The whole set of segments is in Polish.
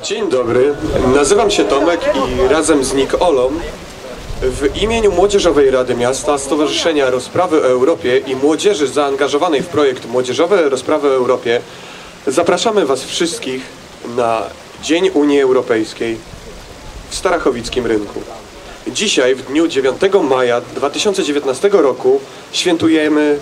Dzień dobry, nazywam się Tomek i razem z Nikolą w imieniu Młodzieżowej Rady Miasta, Stowarzyszenia Rozprawy o Europie i młodzieży zaangażowanej w projekt Młodzieżowe Rozprawy o Europie zapraszamy Was wszystkich na Dzień Unii Europejskiej w Starachowickim Rynku. Dzisiaj, w dniu 9 maja 2019 roku, świętujemy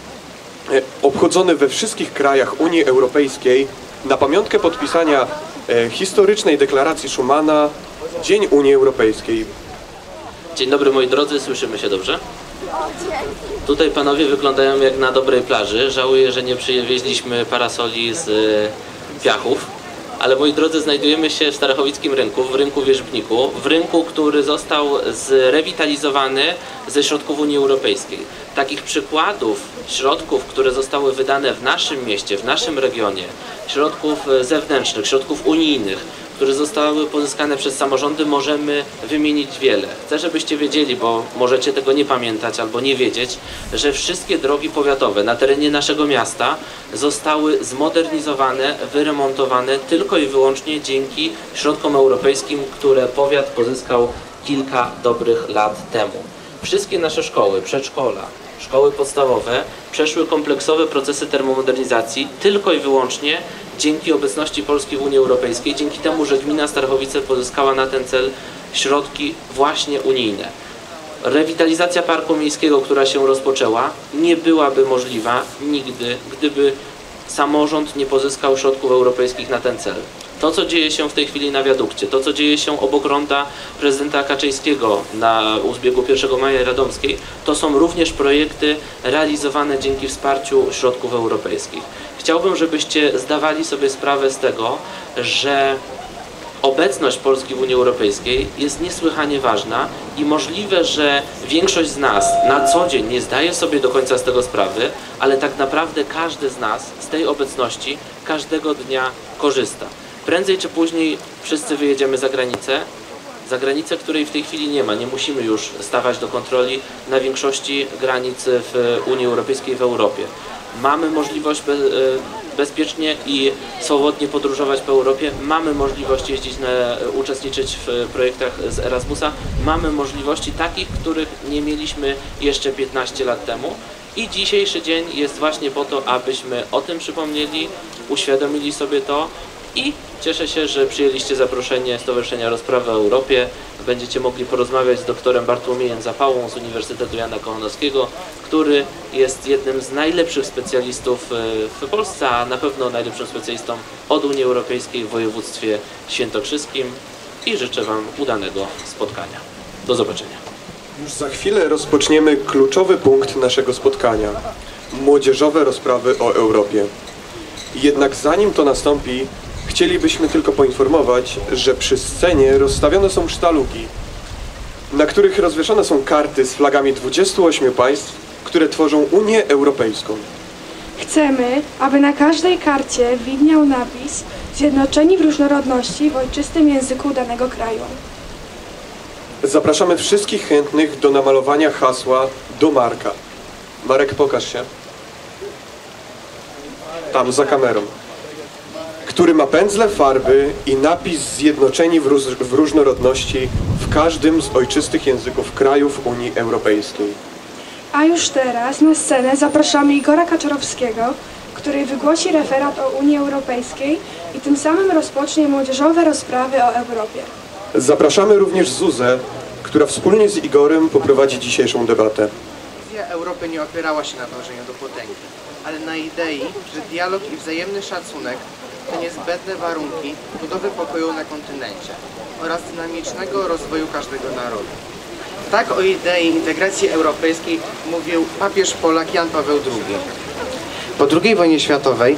obchodzony we wszystkich krajach Unii Europejskiej na pamiątkę podpisania historycznej deklaracji Schumana Dzień Unii Europejskiej. Dzień dobry moi drodzy, słyszymy się dobrze? Tutaj panowie wyglądają jak na dobrej plaży. Żałuję, że nie przywieźliśmy parasoli z piachów. Ale moi drodzy, znajdujemy się w Starachowickim Rynku, w Rynku Wierzbniku, w rynku, który został zrewitalizowany ze środków Unii Europejskiej. Takich przykładów środków, które zostały wydane w naszym mieście, w naszym regionie, środków zewnętrznych, środków unijnych, które zostały pozyskane przez samorządy, możemy wymienić wiele. Chcę, żebyście wiedzieli, bo możecie tego nie pamiętać albo nie wiedzieć, że wszystkie drogi powiatowe na terenie naszego miasta zostały zmodernizowane, wyremontowane tylko i wyłącznie dzięki środkom europejskim, które powiat pozyskał kilka dobrych lat temu. Wszystkie nasze szkoły, przedszkola, szkoły podstawowe przeszły kompleksowe procesy termomodernizacji tylko i wyłącznie dzięki obecności Polski w Unii Europejskiej, dzięki temu, że gmina Starachowice pozyskała na ten cel środki właśnie unijne. Rewitalizacja parku miejskiego, która się rozpoczęła, nie byłaby możliwa nigdy, gdyby samorząd nie pozyskał środków europejskich na ten cel. To, co dzieje się w tej chwili na wiadukcie, to, co dzieje się obok ronda prezydenta Kaczyńskiego u zbiegu 1 Maja Radomskiej, to są również projekty realizowane dzięki wsparciu środków europejskich. Chciałbym, żebyście zdawali sobie sprawę z tego, że obecność Polski w Unii Europejskiej jest niesłychanie ważna i możliwe, że większość z nas na co dzień nie zdaje sobie do końca z tego sprawy, ale tak naprawdę każdy z nas z tej obecności każdego dnia korzysta. Prędzej czy później wszyscy wyjedziemy za granicę, której w tej chwili nie ma. Nie musimy już stawać do kontroli na większości granic w Unii Europejskiej, w Europie. Mamy możliwość bezpiecznie i swobodnie podróżować po Europie, mamy możliwość uczestniczyć w projektach z Erasmusa, mamy możliwości takich, których nie mieliśmy jeszcze 15 lat temu. I dzisiejszy dzień jest właśnie po to, abyśmy o tym przypomnieli, uświadomili sobie to i cieszę się, że przyjęliście zaproszenie Stowarzyszenia Rozprawy o Europie. Będziecie mogli porozmawiać z doktorem Bartłomiejem Zapałą z Uniwersytetu Jana Kochanowskiego, który jest jednym z najlepszych specjalistów w Polsce, a na pewno najlepszym specjalistą od Unii Europejskiej w województwie świętokrzyskim i życzę Wam udanego spotkania. Do zobaczenia. Już za chwilę rozpoczniemy kluczowy punkt naszego spotkania – Młodzieżowe Rozprawy o Europie. Jednak zanim to nastąpi, chcielibyśmy tylko poinformować, że przy scenie rozstawione są sztalugi, na których rozwieszone są karty z flagami 28 państw, które tworzą Unię Europejską. Chcemy, aby na każdej karcie widniał napis „Zjednoczeni w różnorodności” w ojczystym języku danego kraju. Zapraszamy wszystkich chętnych do namalowania hasła do Marka. Marek, pokaż się. Tam, za kamerą. Który ma pędzle, farby i napis „Zjednoczeni w różnorodności” w każdym z ojczystych języków krajów Unii Europejskiej. A już teraz na scenę zapraszamy Igora Kaczorowskiego, który wygłosi referat o Unii Europejskiej i tym samym rozpocznie Młodzieżowe Rozprawy o Europie. Zapraszamy również Zuzę, która wspólnie z Igorem poprowadzi dzisiejszą debatę. Wizja Europy nie opierała się na dążeniu do potęgi, ale na idei, że dialog i wzajemny szacunek to niezbędne warunki budowy pokoju na kontynencie oraz dynamicznego rozwoju każdego narodu. Tak o idei integracji europejskiej mówił papież Polak Jan Paweł II. Po II wojnie światowej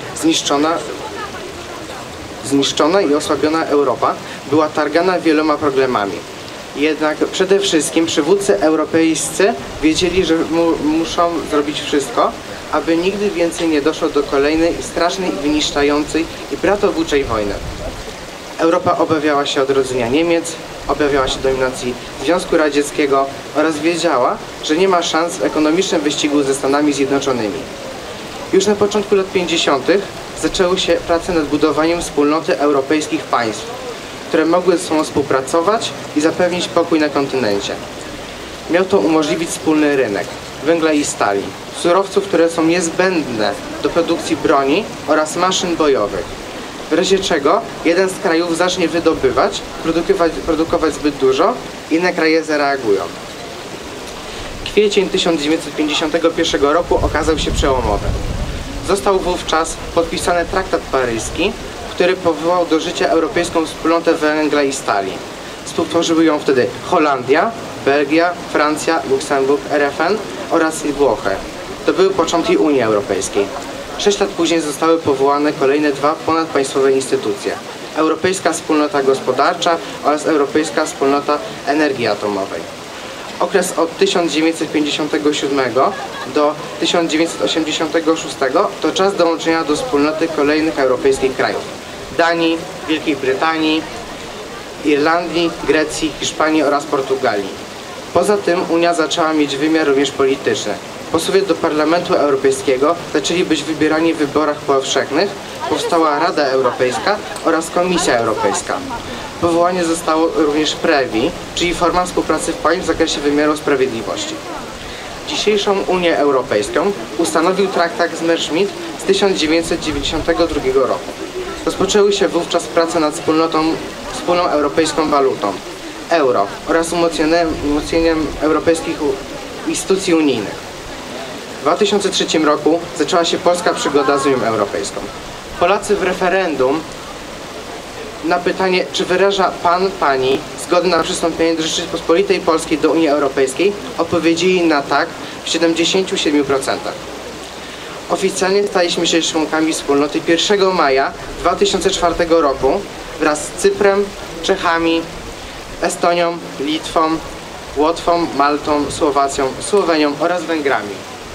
zniszczona i osłabiona Europa była targana wieloma problemami. Jednak przede wszystkim przywódcy europejscy wiedzieli, że muszą zrobić wszystko, aby nigdy więcej nie doszło do kolejnej strasznej, wyniszczającej i bratobójczej wojny. Europa obawiała się odrodzenia Niemiec, obawiała się dominacji Związku Radzieckiego oraz wiedziała, że nie ma szans w ekonomicznym wyścigu ze Stanami Zjednoczonymi. Już na początku lat 50. zaczęły się prace nad budowaniem wspólnoty europejskich państw, które mogły ze sobą współpracować i zapewnić pokój na kontynencie. Miał to umożliwić wspólny rynek węgla i stali, surowców, które są niezbędne do produkcji broni oraz maszyn bojowych. W razie czego jeden z krajów zacznie wydobywać, produkować zbyt dużo, inne kraje zareagują. Kwiecień 1951 roku okazał się przełomowy. Został wówczas podpisany traktat paryski, który powołał do życia Europejską Wspólnotę Węgla i Stali. Współtworzyły ją wtedy Holandia, Belgia, Francja, Luksemburg, RFN oraz Włochy. To były początki Unii Europejskiej. 6 lat później zostały powołane kolejne 2 ponadpaństwowe instytucje. Europejska Wspólnota Gospodarcza oraz Europejska Wspólnota Energii Atomowej. Okres od 1957 do 1986 to czas dołączenia do wspólnoty kolejnych europejskich krajów: Danii, Wielkiej Brytanii, Irlandii, Grecji, Hiszpanii oraz Portugalii. Poza tym Unia zaczęła mieć wymiar również polityczny. Posłowie do Parlamentu Europejskiego zaczęli być wybierani w wyborach powszechnych, powstała Rada Europejska oraz Komisja Europejska. Powołanie zostało również PREVI, czyli forma współpracy państw w zakresie wymiaru sprawiedliwości. Dzisiejszą Unię Europejską ustanowił traktat z Messerschmitt z 1992 roku. Rozpoczęły się wówczas prace nad wspólną europejską walutą, euro, oraz umocnieniem europejskich instytucji unijnych. W 2003 roku zaczęła się polska przygoda z Unią Europejską. Polacy w referendum na pytanie, czy wyraża pan, pani zgodę na przystąpienie do Rzeczypospolitej Polskiej do Unii Europejskiej, odpowiedzieli na tak w 77%. Oficjalnie staliśmy się członkami wspólnoty 1 maja 2004 roku wraz z Cyprem, Czechami, Estonią, Litwą, Łotwą, Maltą, Słowacją, Słowenią oraz Węgrami.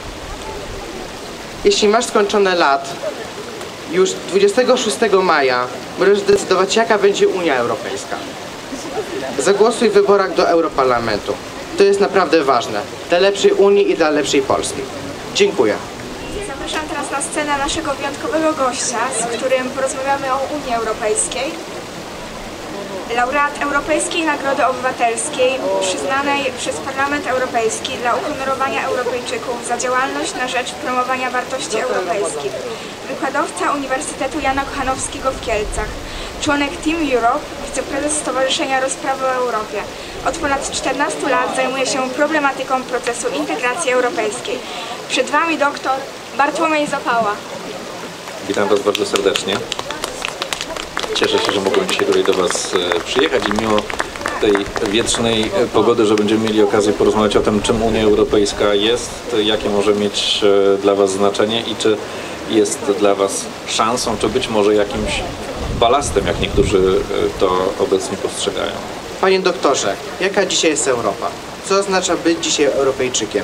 Jeśli masz skończone lat, już 26 maja możesz zdecydować, jaka będzie Unia Europejska. Zagłosuj w wyborach do Europarlamentu. To jest naprawdę ważne. Dla lepszej Unii i dla lepszej Polski. Dziękuję. Zapraszam teraz na scenę naszego wyjątkowego gościa, z którym porozmawiamy o Unii Europejskiej. Laureat Europejskiej Nagrody Obywatelskiej przyznanej przez Parlament Europejski dla uhonorowania Europejczyków za działalność na rzecz promowania wartości europejskich. Wykładowca Uniwersytetu Jana Kochanowskiego w Kielcach. Członek Team Europe, wiceprezes Stowarzyszenia Rozprawy o Europie. Od ponad 14 lat zajmuje się problematyką procesu integracji europejskiej. Przed Wami dr Bartłomiej Zapała. Witam Was bardzo serdecznie. Cieszę się, że mogłem dzisiaj tutaj do Was przyjechać i mimo tej wietrznej pogody, że będziemy mieli okazję porozmawiać o tym, czym Unia Europejska jest, jakie może mieć dla Was znaczenie i czy jest dla Was szansą, czy być może jakimś balastem, jak niektórzy to obecnie postrzegają. Panie doktorze, jaka dzisiaj jest Europa? Co oznacza być dzisiaj Europejczykiem?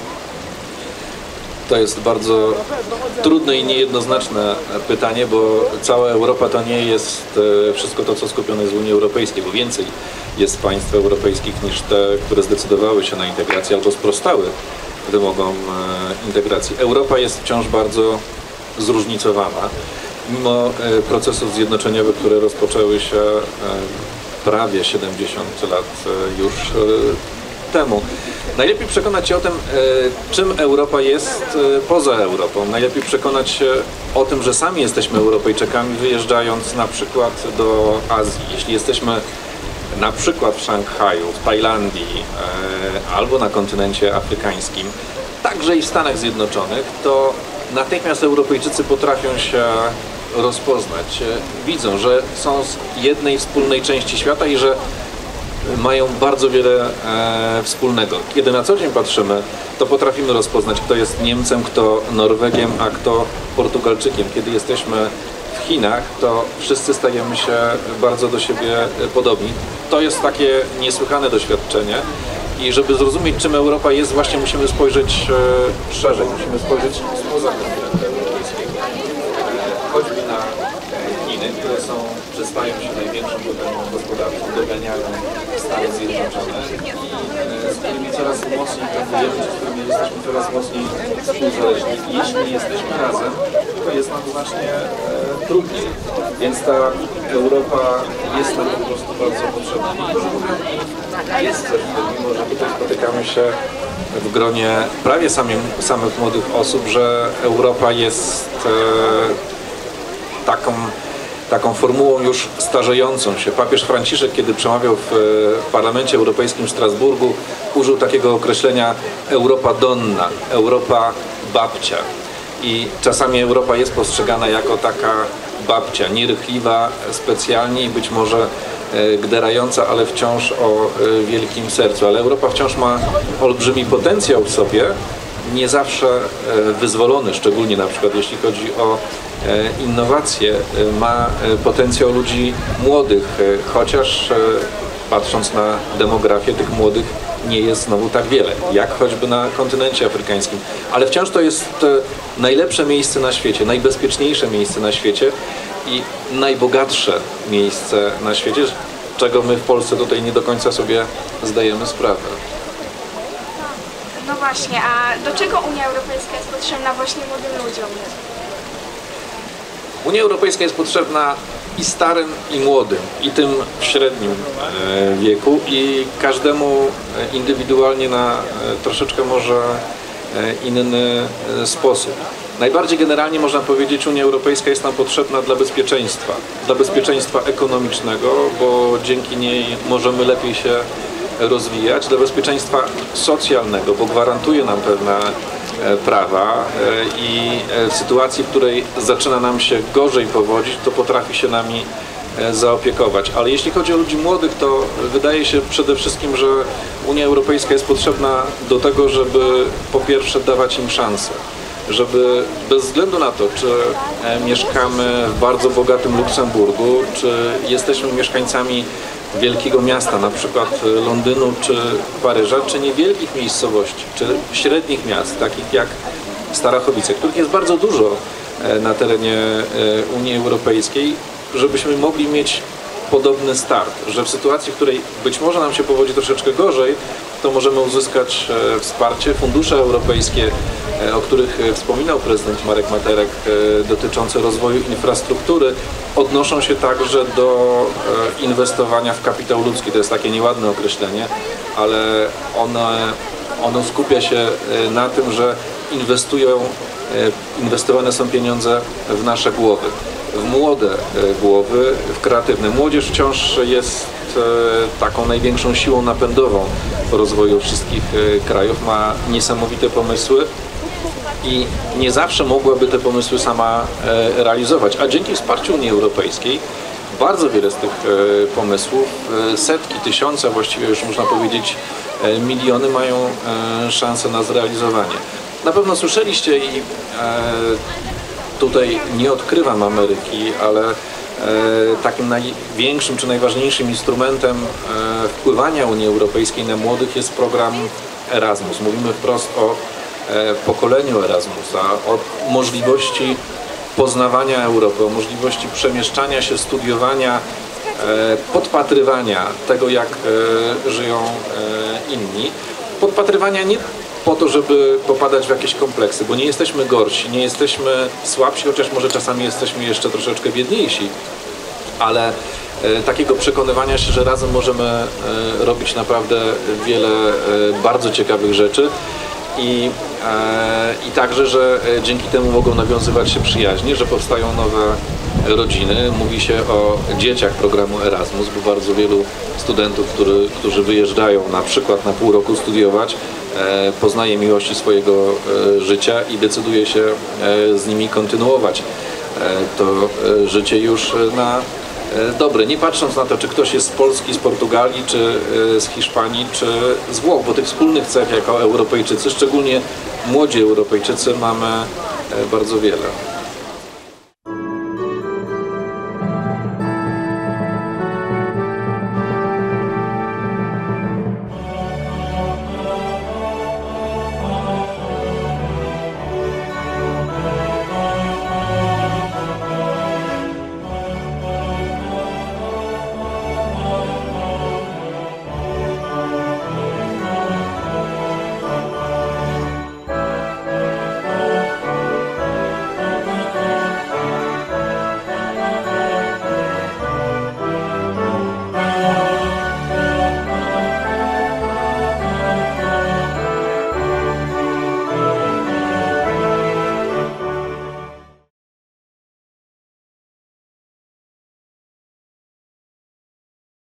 To jest bardzo trudne i niejednoznaczne pytanie, bo cała Europa to nie jest wszystko to, co skupione jest w Unii Europejskiej, bo więcej jest państw europejskich niż te, które zdecydowały się na integrację albo sprostały wymogom integracji. Europa jest wciąż bardzo zróżnicowana, mimo procesów zjednoczeniowych, które rozpoczęły się prawie 70 lat już temu. Najlepiej przekonać się o tym, czym Europa jest poza Europą. Najlepiej przekonać się o tym, że sami jesteśmy Europejczykami, wyjeżdżając na przykład do Azji. Jeśli jesteśmy na przykład w Szanghaju, w Tajlandii albo na kontynencie afrykańskim, także i w Stanach Zjednoczonych, to natychmiast Europejczycy potrafią się rozpoznać. Widzą, że są z jednej wspólnej części świata i że mają bardzo wiele wspólnego. Kiedy na co dzień patrzymy, to potrafimy rozpoznać, kto jest Niemcem, kto Norwegiem, a kto Portugalczykiem. Kiedy jesteśmy w Chinach, to wszyscy stajemy się bardzo do siebie podobni. To jest takie niesłychane doświadczenie i żeby zrozumieć, czym Europa jest, właśnie musimy spojrzeć szerzej, musimy spojrzeć spoza kontynentu europejskiego. Choćby na Chiny, które stają się największą potęgą gospodarczą, doganiają Stany Zjednoczone i z którymi coraz mocniej handlujemy, z którymi jesteśmy coraz mocniej współzależni. Jeśli jesteśmy razem, to jest nam znacznie trudniej. Więc ta Europa jest nam po prostu bardzo potrzebna. Jest też, mimo że tutaj spotykamy się w gronie prawie samych młodych osób, że Europa jest taką formułą już starzejącą się. Papież Franciszek, kiedy przemawiał w Parlamencie Europejskim w Strasburgu, użył takiego określenia Europa donna, Europa babcia. I czasami Europa jest postrzegana jako taka babcia, nierychliwa specjalnie i być może gderająca, ale wciąż o wielkim sercu. Ale Europa wciąż ma olbrzymi potencjał w sobie, nie zawsze wyzwolony, szczególnie na przykład jeśli chodzi o innowacje, ma potencjał ludzi młodych, chociaż patrząc na demografię tych młodych nie jest znowu tak wiele, jak choćby na kontynencie afrykańskim. Ale wciąż to jest najlepsze miejsce na świecie, najbezpieczniejsze miejsce na świecie i najbogatsze miejsce na świecie, czego my w Polsce tutaj nie do końca sobie zdajemy sprawę. No właśnie, a do czego Unia Europejska jest potrzebna właśnie młodym ludziom? Unia Europejska jest potrzebna i starym, i młodym, i tym w średnim wieku, i każdemu indywidualnie na troszeczkę może inny sposób. Najbardziej generalnie można powiedzieć, Unia Europejska jest nam potrzebna dla bezpieczeństwa ekonomicznego, bo dzięki niej możemy lepiej się rozwijać, dla bezpieczeństwa socjalnego, bo gwarantuje nam pewne prawa i w sytuacji, w której zaczyna nam się gorzej powodzić, to potrafi się nami zaopiekować. Ale jeśli chodzi o ludzi młodych, to wydaje się przede wszystkim, że Unia Europejska jest potrzebna do tego, żeby po pierwsze dawać im szansę, żeby bez względu na to, czy mieszkamy w bardzo bogatym Luksemburgu, czy jesteśmy mieszkańcami wielkiego miasta, na przykład Londynu czy Paryża, czy niewielkich miejscowości, czy średnich miast, takich jak Starachowice, których jest bardzo dużo na terenie Unii Europejskiej, żebyśmy mogli mieć podobny start, że w sytuacji, w której być może nam się powodzi troszeczkę gorzej, to możemy uzyskać wsparcie. Fundusze europejskie, o których wspominał prezydent Marek Materek, dotyczące rozwoju infrastruktury, odnoszą się także do inwestowania w kapitał ludzki. To jest takie nieładne określenie, ale ono skupia się na tym, że inwestowane są pieniądze w nasze głowy, w młode głowy, w kreatywne. Młodzież wciąż jest taką największą siłą napędową rozwoju wszystkich krajów, ma niesamowite pomysły i nie zawsze mogłaby te pomysły sama realizować, a dzięki wsparciu Unii Europejskiej bardzo wiele z tych pomysłów, setki, tysiące, właściwie już można powiedzieć miliony mają szansę na zrealizowanie. Na pewno słyszeliście i tutaj nie odkrywam Ameryki, ale takim największym czy najważniejszym instrumentem wpływania Unii Europejskiej na młodych jest program Erasmus. Mówimy wprost o pokoleniu Erasmusa, o możliwości poznawania Europy, o możliwości przemieszczania się, studiowania, podpatrywania tego, jak żyją inni. Podpatrywania nie po to, żeby popadać w jakieś kompleksy, bo nie jesteśmy gorsi, nie jesteśmy słabsi, chociaż może czasami jesteśmy jeszcze troszeczkę biedniejsi, ale takiego przekonywania się, że razem możemy robić naprawdę wiele bardzo ciekawych rzeczy i także, że dzięki temu mogą nawiązywać się przyjaźnie, że powstają nowe rodziny. Mówi się o dzieciach programu Erasmus, bo bardzo wielu studentów, którzy wyjeżdżają na przykład na pół roku studiować, poznaje miłości swojego życia i decyduje się z nimi kontynuować to życie już na dobre, nie patrząc na to, czy ktoś jest z Polski, z Portugalii, czy z Hiszpanii, czy z Włoch, bo tych wspólnych cech jako Europejczycy, szczególnie młodzi Europejczycy, mamy bardzo wiele.